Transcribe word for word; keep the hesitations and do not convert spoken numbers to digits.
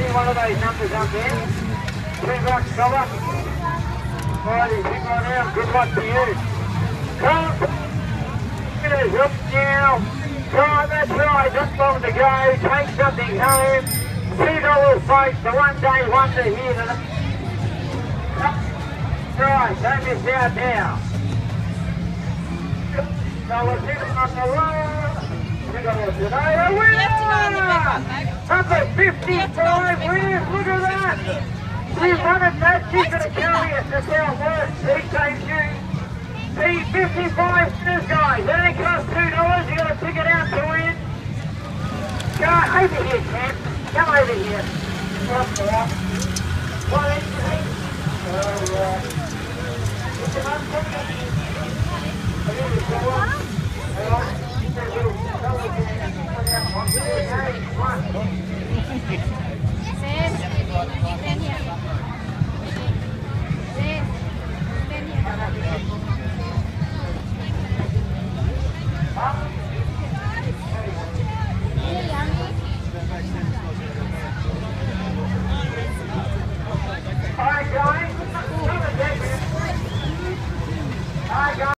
any one of those numbers up there. Two bucks cover. Righty, pick one out. Good luck to you. Come. Get it up now. Right, that's right. Not long to go. Take something home. Two dollars folks. The one day wonder here. Right, don't miss out now. Dollars in on the road. Two dollars today. A winner! Number fifty-five winners. Look at that. We wanted that. She's going to carry us to Southwest. He takes you. The fifty-five winners, guys. That only costs two dollars. You got to pick it out to win. Go over here, Cam. Come over here. Up there. One inch. All right. It's an unfortunate.